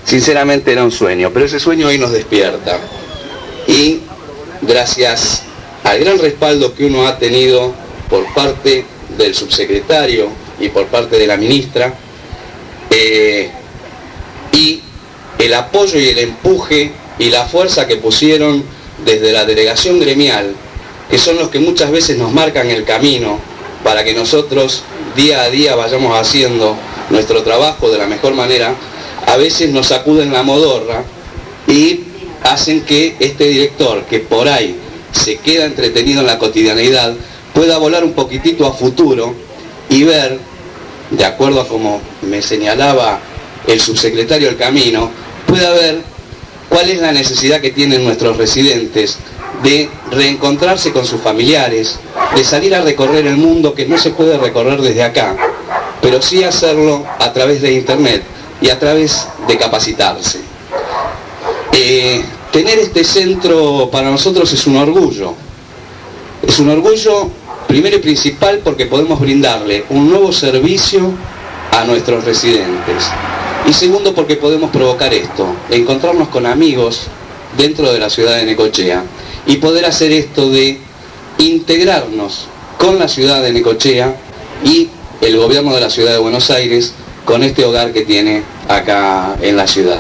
sinceramente era un sueño, pero ese sueño hoy nos despierta. Y gracias al gran respaldo que uno ha tenido por parte del subsecretario y por parte de la ministra, y el apoyo y el empuje y la fuerza que pusieron desde la delegación gremial, que son los que muchas veces nos marcan el camino para que nosotros día a día vayamos haciendo nuestro trabajo de la mejor manera, a veces nos sacuden la modorra y hacen que este director, que por ahí se queda entretenido en la cotidianeidad, pueda volar un poquitito a futuro y ver, de acuerdo a como me señalaba el subsecretario del Camino, pueda ver cuál es la necesidad que tienen nuestros residentes de reencontrarse con sus familiares, de salir a recorrer el mundo que no se puede recorrer desde acá, pero sí hacerlo a través de internet y a través de capacitarse. Tener este centro para nosotros es un orgullo. Es un orgullo primero y principal porque podemos brindarle un nuevo servicio a nuestros residentes. Y segundo porque podemos provocar esto, encontrarnos con amigos dentro de la ciudad de Necochea y poder hacer esto de integrarnos con la ciudad de Necochea y el gobierno de la ciudad de Buenos Aires con este hogar que tiene acá en la ciudad.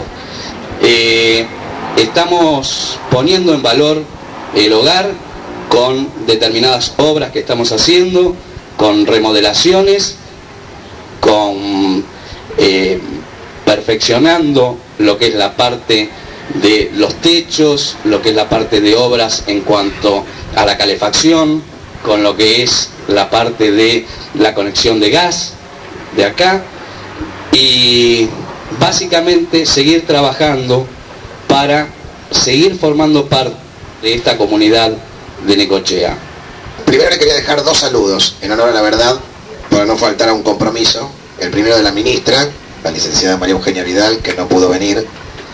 Estamos poniendo en valor el hogar con determinadas obras que estamos haciendo, con remodelaciones, con perfeccionando lo que es la parte de los techos, lo que es la parte de obras en cuanto a la calefacción, con lo que es la parte de la conexión de gas de acá, y básicamente seguir trabajando para seguir formando parte de esta comunidad de Necochea. Primero le quería dejar dos saludos en honor a la verdad, para no faltar a un compromiso. El primero de la ministra, la licenciada María Eugenia Vidal, que no pudo venir.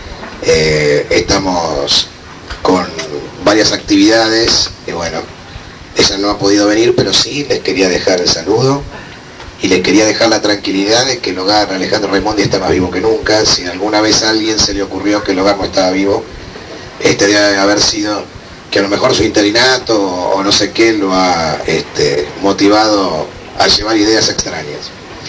Estamos con varias actividades y bueno, ella no ha podido venir, pero sí les quería dejar el saludo y les quería dejar la tranquilidad de que el hogar Alejandro Raimondi está más vivo que nunca. Si alguna vez a alguien se le ocurrió que el hogar no estaba vivo, debe haber sido que a lo mejor su interinato o no sé qué lo ha motivado a llevar ideas extrañas.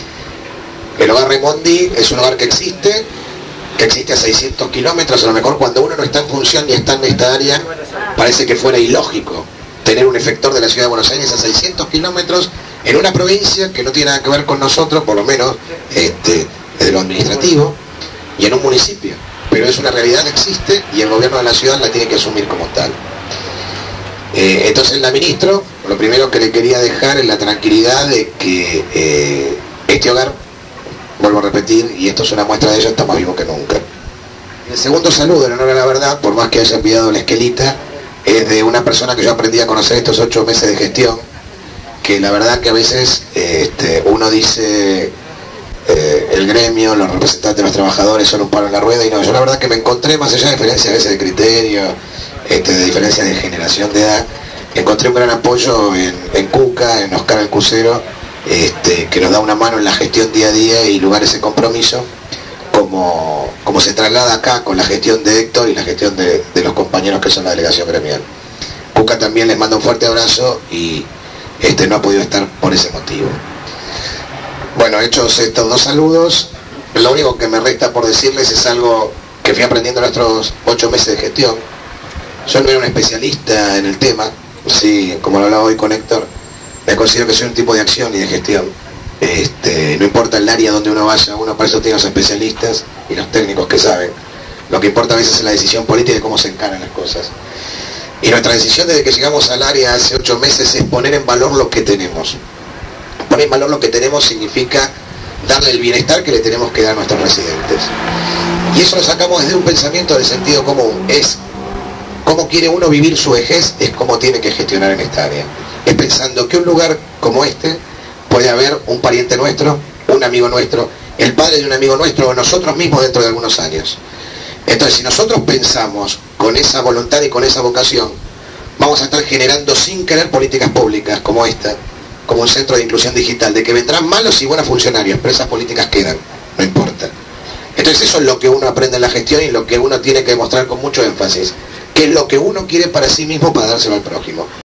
El hogar Raimondi es un hogar que existe a 600 kilómetros. A lo mejor cuando uno no está en función ni está en esta área, parece que fuera ilógico tener un efector de la ciudad de Buenos Aires a 600 kilómetros en una provincia que no tiene nada que ver con nosotros, por lo menos desde lo administrativo, y en un municipio. Pero es una realidad que existe y el gobierno de la ciudad la tiene que asumir como tal. Entonces la ministra, lo primero que le quería dejar es la tranquilidad de que este hogar, vuelvo a repetir, y esto es una muestra de ello, está más vivo que nunca. El segundo saludo, en honor a la verdad, por más que haya enviado la esquelita, es de una persona que yo aprendí a conocer estos 8 meses de gestión, que la verdad que a veces uno dice el gremio, los representantes de los trabajadores son un palo en la rueda, y no, yo la verdad que me encontré, más allá de diferencias a veces de criterio, de diferencias de generación de edad, encontré un gran apoyo en Cuca, en Oscar Alcucero, que nos da una mano en la gestión día a día y lugares de compromiso, como se traslada acá con la gestión de Héctor y la gestión de los compañeros que son la delegación gremial. Cuca también les manda un fuerte abrazo y no ha podido estar por ese motivo. Bueno, hechos estos dos saludos, lo único que me resta por decirles es algo que fui aprendiendo en nuestros 8 meses de gestión. Yo no era un especialista en el tema, sí, como lo hablaba hoy con Héctor, me considero que soy un tipo de acción y de gestión. No importa el área donde uno vaya, uno para eso tiene los especialistas y los técnicos que saben. Lo que importa a veces es la decisión política de cómo se encaran las cosas. Y nuestra decisión desde que llegamos al área hace 8 meses es poner en valor lo que tenemos. Poner en valor lo que tenemos significa darle el bienestar que le tenemos que dar a nuestros residentes. Y eso lo sacamos desde un pensamiento del sentido común. Es cómo quiere uno vivir su vejez, es cómo tiene que gestionar en esta área. Es pensando que un lugar como este puede haber un pariente nuestro, un amigo nuestro, el padre de un amigo nuestro o nosotros mismos dentro de algunos años. Entonces, si nosotros pensamos con esa voluntad y con esa vocación, vamos a estar generando sin querer políticas públicas como esta, como un centro de inclusión digital, de que vendrán malos y buenos funcionarios, pero esas políticas quedan, no importa. Entonces eso es lo que uno aprende en la gestión y lo que uno tiene que demostrar con mucho énfasis, que es lo que uno quiere para sí mismo para dárselo al prójimo.